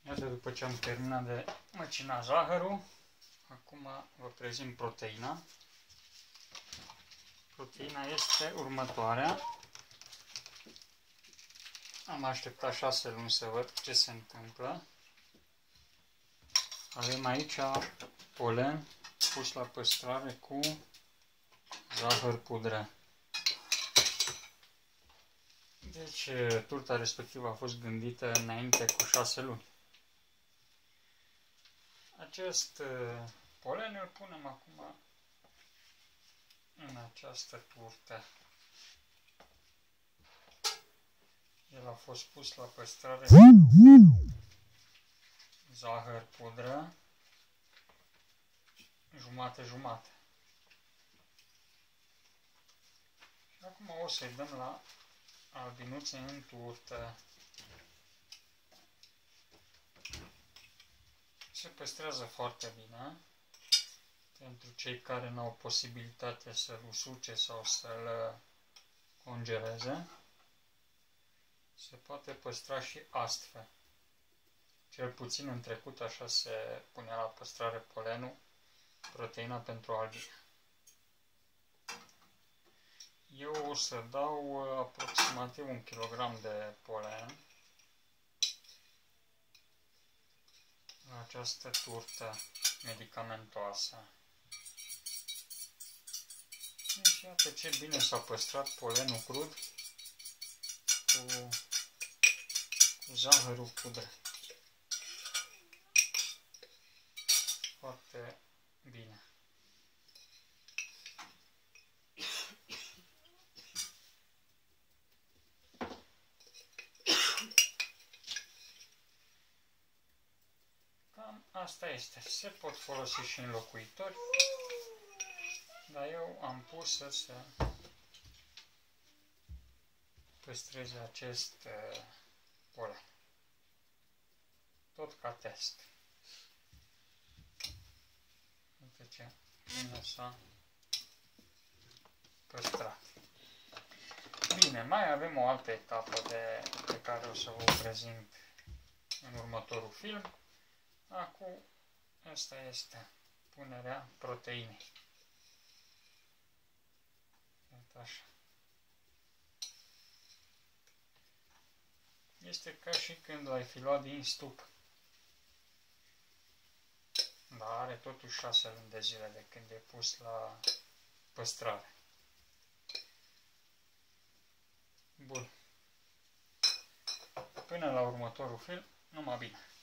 Iată, după ce am terminat de măcinat zahărul, acum vă prezint proteina. Proteina este următoarea. Am așteptat 6 luni să văd ce se întâmplă. Avem aici polen pus la păstrare cu zahăr pudră. Deci turta respectivă a fost gândită înainte cu 6 luni. Acest polen îl punem acum în această turtă. El a fost pus la păstrare zahăr pudră, jumate-jumate. Și acum o să-i dăm la albinuțe în turtă. Se păstrează foarte bine. Pentru cei care nu au posibilitatea să-l usuce sau să-l congeleze, se poate păstra și astfel. Cel puțin în trecut așa se punea la păstrare polenul, proteina pentru albine. Eu o să dau aproximativ 1 kg de polen în această turtă medicamentoasă. Deci iată ce bine s-a păstrat polenul crud cu zahărul pudră. Foarte bine. Cam asta este. Se pot folosi și înlocuitori, dar eu am pus să se păstreze acest polen. Tot ca test. Uite ce bine s-a păstrat. Bine, mai avem o altă etapă pe care o să vă prezint în următorul film. Acum, asta este punerea proteinei. Iată așa. Este ca și când l-ai fi luat din stup. Dar are totuși 6 luni de zile de când e pus la păstrare. Bun. Până la următorul film, numai bine!